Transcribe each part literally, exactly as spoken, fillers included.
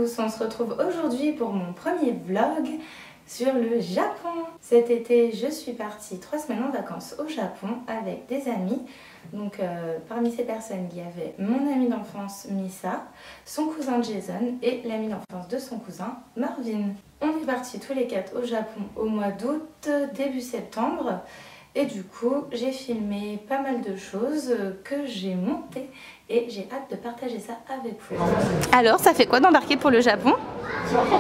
tous, on se retrouve aujourd'hui pour mon premier vlog sur le Japon. Cet été, je suis partie trois semaines en vacances au Japon avec des amis. Donc euh, parmi ces personnes, il y avait mon ami d'enfance Misa, son cousin Jason et l'ami d'enfance de son cousin Marvin. On est partis tous les quatre au Japon au mois d'août, début septembre. Et du coup, j'ai filmé pas mal de choses que j'ai montées et j'ai hâte de partager ça avec vous. Alors, ça fait quoi d'embarquer pour le Japon? En vrai,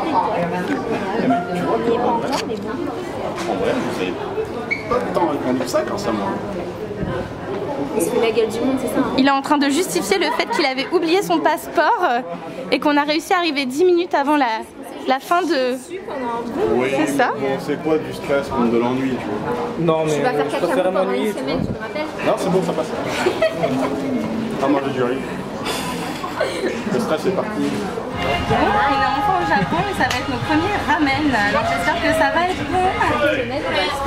vous avez pas de temps à conduire ça quand ça moi. C'est la gueule du monde, c'est ça hein. Il est en train de justifier le fait qu'il avait oublié son passeport et qu'on a réussi à arriver dix minutes avant la, la fin de... Oui, c'est ça bon, c'est quoi du stress comme de l'ennui, tu vois? Non, mais tu vas faire caca pendant m'ennuyer, une semaine, tu te rappelles? Non, c'est bon, ça passe. Ah, moi j'ai du riz. Le stress est parti. Bon, on est enfin au Japon et ça va être nos premiers ramen. Alors j'espère que ça va être bon.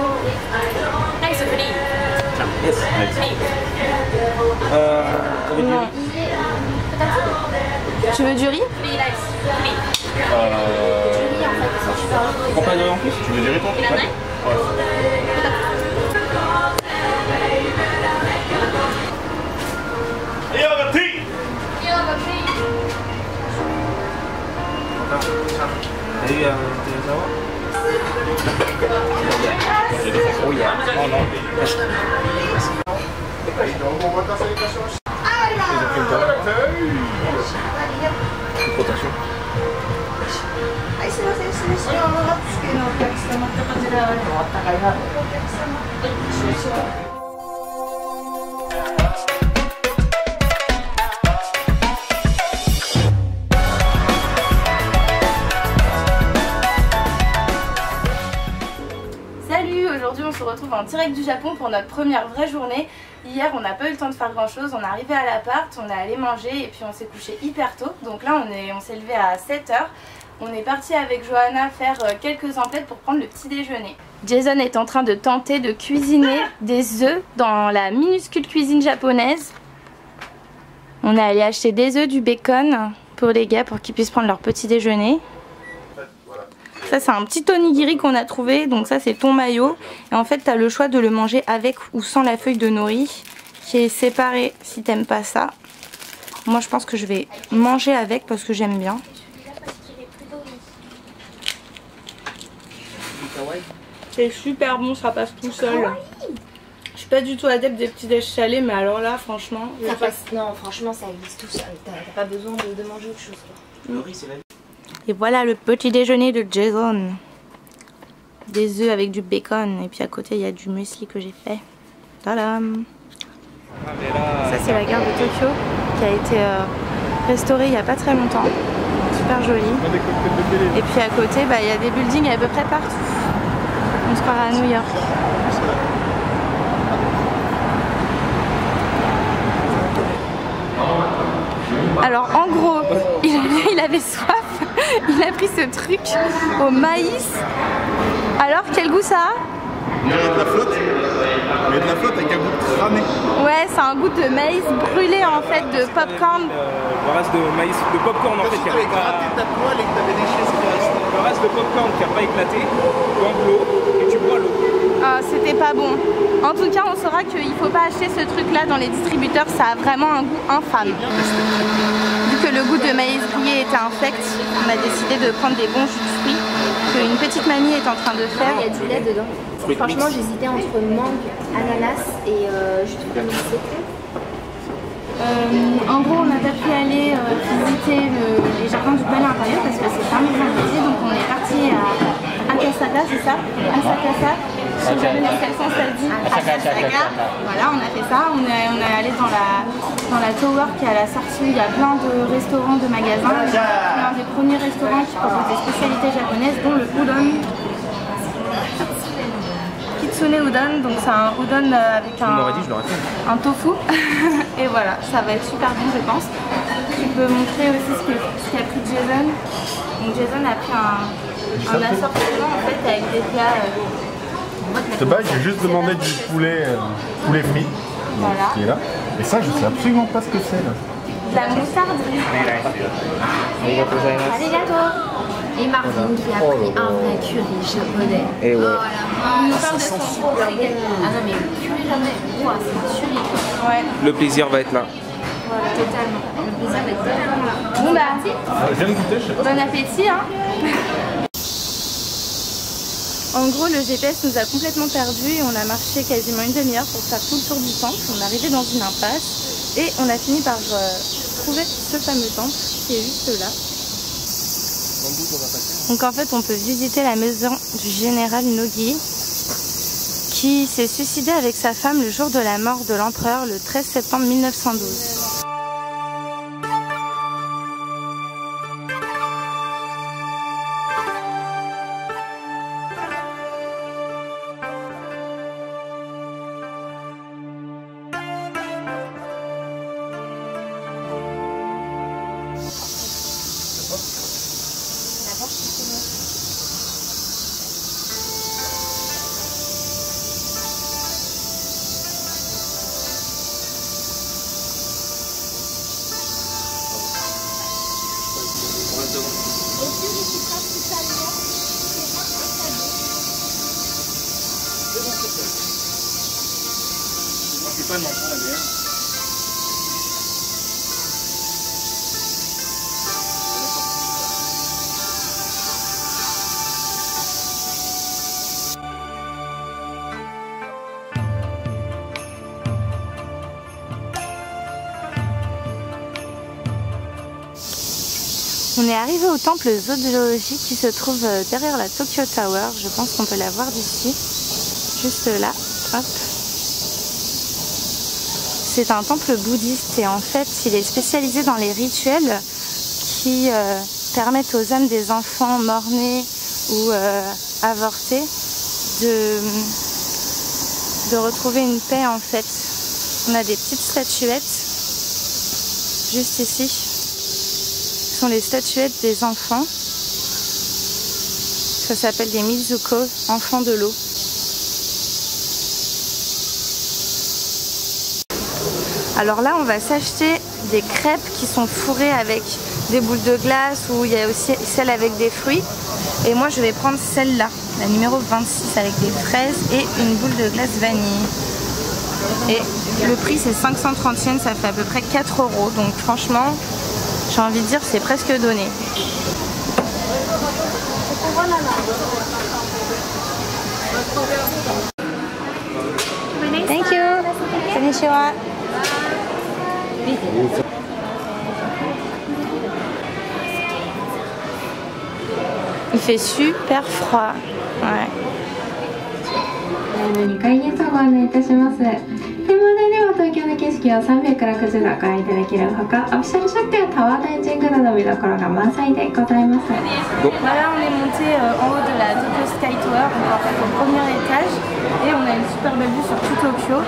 Yes. Euh, avec du Non. riz. Tu veux du riz? Euh... Tu prends pas de riz en plus? Tu veux du riz toi? Ouais. Ouais. Et euh, oh yeah. Oh non. Attention. Salut, aujourd'hui on se retrouve en direct du Japon pour notre première vraie journée. Hier on n'a pas eu le temps de faire grand chose, on est arrivé à l'appart, on est allé manger et puis on s'est couché hyper tôt. Donc là on est, on s'est levé à sept heures. On est parti avec Johanna faire quelques emplettes pour prendre le petit déjeuner. Jason est en train de tenter de cuisiner des œufs dans la minuscule cuisine japonaise. On est allé acheter des œufs, du bacon pour les gars pour qu'ils puissent prendre leur petit déjeuner. Ça c'est un petit onigiri qu'on a trouvé, donc ça c'est ton mayo. Et en fait tu as le choix de le manger avec ou sans la feuille de nori qui est séparée si t'aimes pas ça. Moi je pense que je vais manger avec parce que j'aime bien. C'est super bon, ça passe tout seul. Je suis pas du tout adepte des petits déj salés, mais alors là franchement... Ça passe... Non franchement ça existe tout seul, t'as pas besoin de, de manger autre chose quoi. Le riz c'est la vie. Et voilà le petit déjeuner de Jason. Des œufs avec du bacon et puis à côté il y a du muesli que j'ai fait. Tadam. Ça c'est la gare de Tokyo qui a été euh, restaurée il n'y a pas très longtemps. Super jolie. Et puis à côté bah, il y a des buildings à peu près partout. On se croirait à New York. Alors en gros, il avait, il avait soif, il a pris ce truc au maïs. Alors quel goût ça a? Il y a de la flotte, mais de la flotte avec un goût cramé. Ouais, c'est un goût de maïs brûlé en fait, de popcorn. Le reste de maïs, de popcorn en fait qui a pas ta poêle et que t'avais déchiré ce qui reste. Le reste de popcorn qui a pas éclaté, dans de l'eau et tu bois l'eau. Ah, c'était pas bon. En tout cas, on saura qu'il faut pas acheter ce truc là dans les distributeurs, ça a vraiment un goût infâme. Vu que le goût de maïs grillé était infect, on a décidé de prendre des bons jus de fruits qu'une petite mamie est en train de faire. Il y a du lait dedans. Fruit Franchement mix. j'hésitais entre mangue, ananas et euh, jus de fruits mixé. Euh, en gros, on n'a pas pu aller euh, visiter le, les jardins du palais impérial parce que c'est fermé vendredi, donc on est parti à Akasaka, c'est ça? Asakasa. Je sais jamais dans quel sens ça dit. Akasaka. Voilà, on a fait ça. On est, on est allé dans la, dans la tower qui est à la sortie. Il y a plein de restaurants, de magasins. C'est l'un des premiers restaurants qui propose des spécialités japonaises, dont le udon. Kitsune udon, donc c'est un udon avec un, dit, je fait. un tofu. Et voilà, ça va être super bon je pense. Tu peux montrer aussi ce qu'a ce qu'a pris Jason. Donc Jason a pris un, un assortiment en fait avec des plats. Euh, De base, j'ai juste demandé du poulet, euh, poulet frit, Voilà. qui est là. Et ça, je sais absolument pas ce que c'est là. de la moutarde. Arigato. Et Marvin qui a pris un vrai curry japonais. Et ouais. Oh la Il nous parle de son gros régal. Ah non mais le curry japonais, wow, c'est curry. Ouais. Le plaisir va être là. Voilà, totalement. Le plaisir va être totalement là. Bon bah, Je viens de goûter, je sais pas. bon appétit hein. En gros, le G P S nous a complètement perdus et on a marché quasiment une demi-heure pour faire tout le tour du temple. On est arrivé dans une impasse et on a fini par euh, trouver ce fameux temple qui est juste là. Donc en fait, on peut visiter la maison du général Nogi qui s'est suicidé avec sa femme le jour de la mort de l'empereur le treize septembre mille neuf cent douze. On est arrivé au temple zoologique qui se trouve derrière la Tokyo Tower. Je pense qu'on peut la voir d'ici, juste là. Hop. C'est un temple bouddhiste et en fait il est spécialisé dans les rituels qui euh, permettent aux âmes des enfants morts-nés ou euh, avortés de, de retrouver une paix en fait. On a des petites statuettes juste ici. Ce sont les statuettes des enfants. Ça s'appelle des Mizuko, enfants de l'eau. Alors là, on va s'acheter des crêpes qui sont fourrées avec des boules de glace ou il y a aussi celle avec des fruits. Et moi, je vais prendre celle-là, la numéro vingt-six avec des fraises et une boule de glace vanille. Et le prix, c'est cinq cent trente yens, ça fait à peu près quatre euros. Donc franchement, j'ai envie de dire, c'est presque donné. Thank you. Konnichiwa. Il fait super froid. Ouais. にかいへとご案内いたします。展望台では東京の景色をさんびゃくろくじゅうどご覧いただけるほか、オフィシャルショップやタワーダイジングなど見どころが満載でございます。 Voilà, on est monté euh, en haut de la Tokyo Sky Tower, donc en fait au premier étage, et on a une super belle vue sur tout Tokyo.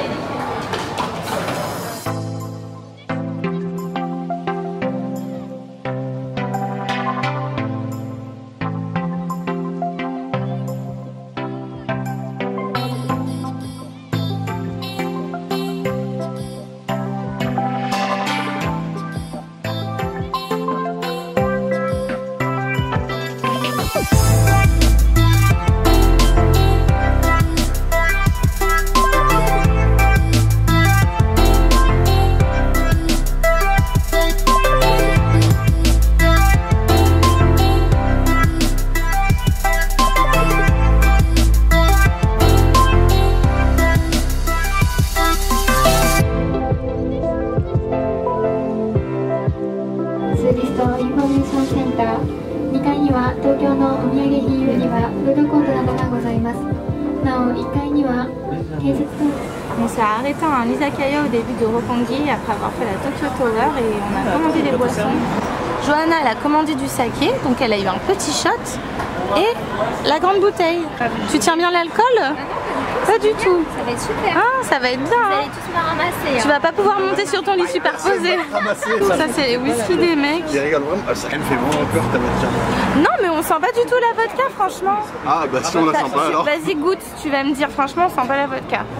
On s'est arrêté à un izakaya au début de Roppongi après avoir fait la Tokyo Tower et on a commandé des boissons. Johanna elle a commandé du saké, donc elle a eu un petit shot et la grande bouteille. Tu tiens bien l'alcool? Pas du tout. Ça va être super. Ah, ça va être bien. Vous Hein. allez tous me ramasser. Tu Hein. vas pas pouvoir monter sur ton lit superposé. Ça c'est les whisky des mecs. Il rigole vraiment. Ah, ça me fait vraiment peur ta voiture. Non mais on sent pas du tout la vodka franchement. Ah bah si on la sent pas alors. Vas-y goûte, tu vas me dire franchement on sent pas la vodka.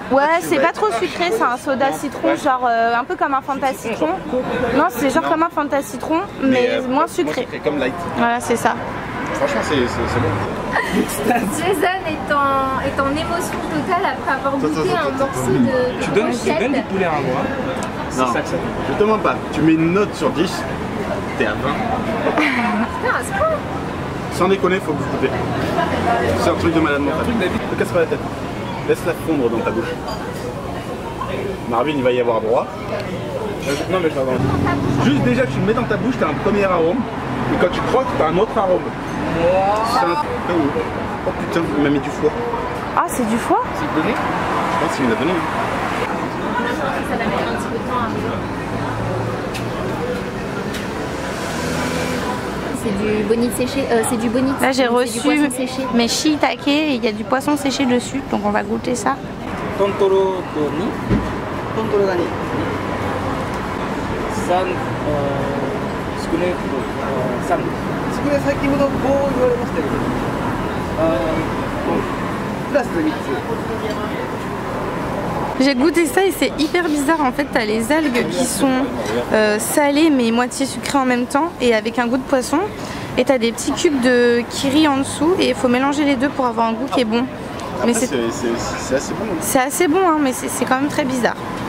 Ouais, c'est pas trop sucré, c'est un soda citron, genre euh, un peu comme un Fanta citron. Non, c'est genre non. comme un Fanta citron, mais, mais euh, moins sucré. Moins sucré, comme light. Voilà, c'est ça. Franchement, c'est bon. Jason est en, est en émotion totale après avoir goûté un morceau de, de Tu donnes, tu donnes du poulet à moi. Non, ça que ça je te demande pas. Tu mets une note sur dix, t'es à vingt. Putain, à ce point. Sans déconner, faut que vous goûtez. C'est un truc de malade mental. Ne te casse pas la tête. Laisse-la fondre dans ta bouche. Marvin, il va y avoir droit. Non, mais je vais avoir. Juste déjà que tu le mets dans ta bouche, t'as un premier arôme. Et quand tu croques, t'as un autre arôme. C'est un... Oh putain, il m'a mis du foie. Ah, c'est du foie? C'est donné? Je pense qu'il me l'a donné. Ça va mettre un petit peu de temps à arriver. C'est du bonite séché, euh, c'est du bonite. Là j'ai reçu mes shiitake et il y a du poisson séché dessus, donc on va goûter ça. Tontoro to ni. Tontoro ga ni. San tsukune san. Tsukune saikin no go iwaremashita kedo. Plus de mitsu. J'ai goûté ça et c'est hyper bizarre. En fait, t'as les algues qui sont euh, salées mais moitié sucrées en même temps et avec un goût de poisson. Et t'as des petits cubes de kiri en dessous et il faut mélanger les deux pour avoir un goût qui est bon. Après, c'est assez bon. C'est assez bon, hein, mais c'est quand même très bizarre.